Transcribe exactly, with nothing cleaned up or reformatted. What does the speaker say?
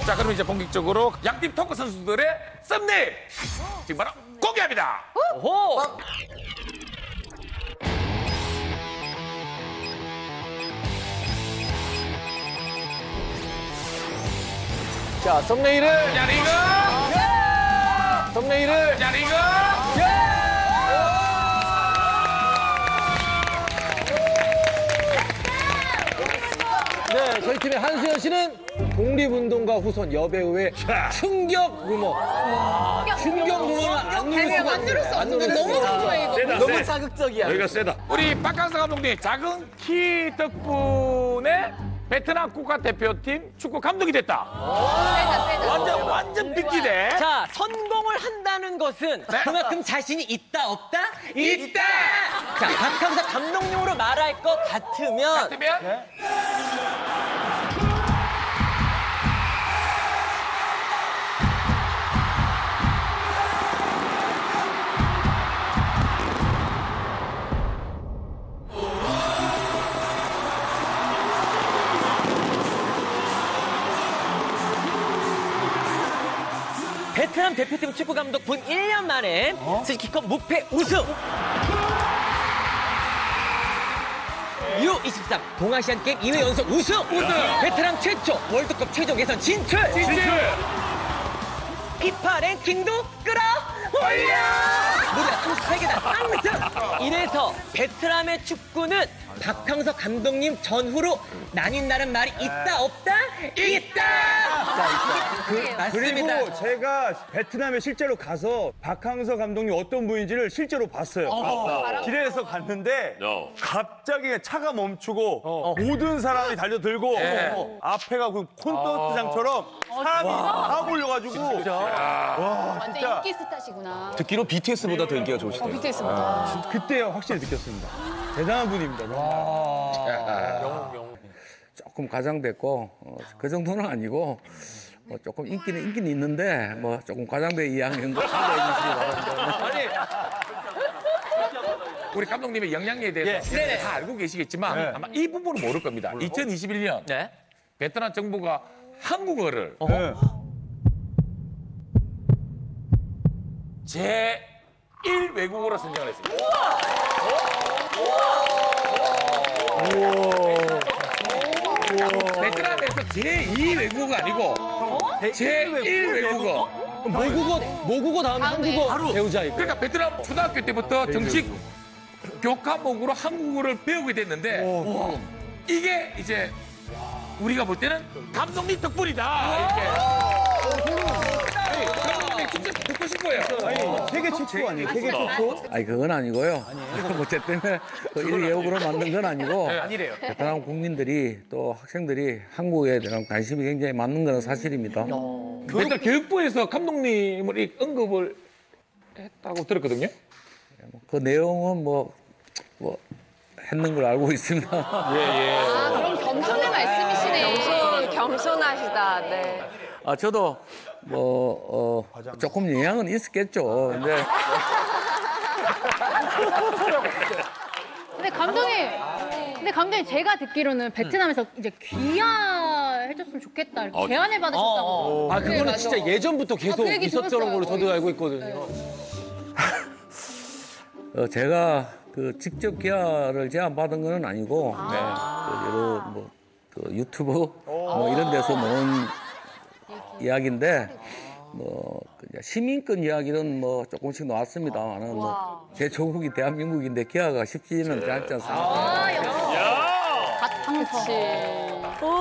자, 그럼 이제 본격적으로 양팀 토크 선수들의 썸네일 지금 바로 공개합니다. 오호! 자, 썸네일을 자, 리그! 썸네일을 자, 리그! 네, 저희 팀의 한수연 씨는 독립운동가 후손 여배우의 충격 루머. 충격 루머는 안 누를 수가 안 누를 수 없어요. 안 없는데 누를 수 너무 없어요. 좋아해 이거. 세다, 너무 세. 자극적이야. 여기가 세다. 우리 박강서 감독님, 작은 키 덕분에 베트남 국가대표팀 축구 감독이 됐다. 세다 세다. 완전, 완전 빅기대. 자, 성공을 한다는 것은 네. 그만큼 자신이 있다, 없다? 있다! 자, 박항서 감독님으로 말할 것 같으면 그러면 베트남 대표팀 축구 감독 본 일 년 만에 스키컵 무패 우승! 유 이십삼 동아시안 게임 이 회 연속 우승! 베트남 최초 월드컵 최종 예선 진출! 진출! 피파 랭킹도 끌어올려! 무려 이십세 계단 상승! 이래서 베트남의 축구는 박항서 감독님 전후로 나뉜다는 말이 있다 없다? 있다! 그, 맞습니다. 그리고 제가 베트남에 실제로 가서 박항서 감독님 어떤 분인지를 실제로 봤어요. 길에서 갔는데 어. 갑자기 차가 멈추고 모든 사람이 달려들고 어, 앞에가 그 콘서트장처럼 사람이 다 몰려가지고 완전 인기 스타시구나. 듣기로 비티에스보다 더 인기가 어, 좋으시대요. 비티에스보다. 그때 확실히 느꼈습니다. 대단한 분입니다. 정말. 조금 과장됐고 어, 그 정도는 아니고 뭐 조금 인기는 인기는 있는데 뭐 조금 과장된 이야기인 거 참고해 주시기 바랍니다. 아니, 우리 감독님의 역량에 대해서 다 알고 계시겠지만 아마 이 부분은 모를 겁니다. 이천이십일 년 네. 베트남 정부가 한국어를 네. 제일 외국어로 선정을 했습니다. 베트남에서 제이 외국어가 아니고 제일 외국어. 모국어, 모국어 다음에 한국어 배우자, 이거. 그러니까 베트남 초등학교 때부터 정식 교과목으로 한국어를 배우게 됐는데 이게 이제 우리가 볼 때는 감독님 덕분이다. 이렇게. 아니, 감독님이 진짜 듣고 싶어요. 아니, 세계 최초 아니에요? 세계 최초? 아니 그건 아니고요. 어쨌든 그 일회용으로 만든 건 아니고 네, 아니래요. 베트남 국민들이 또 학생들이 한국에 대한 관심이 굉장히 많은 건 사실입니다. 베트남 교육부에서 감독님을 이 언급을 했다고 들었거든요. 그 내용은 뭐, 뭐 했는 걸 알고 있습니다. 아, 그럼 겸손의 말씀이시네. 겸손, 겸손하시다. 네. 아 저도 뭐 어, 조금 영향은 있었겠죠. 근데 근데 감독님, 근데 감독님 제가 듣기로는 베트남에서 이제 귀화해줬으면 좋겠다 이렇게 제안을 받으셨다고. 아, 그거는 진짜 예전부터 계속 그 얘기 있었던 들었어요. 걸로 저도 알고 있거든요. 어, 제가 그 직접 기아를 제안받은 건 아니고 그 여러 뭐 그 유튜브 뭐 이런 데서 나온 이야기인데 뭐 그냥 시민권 이야기는 뭐 조금씩 나왔습니다만은 뭐 제 조국이 대한민국인데 기아가 쉽지는 않지 않습니까? 아, 역시. 박항서.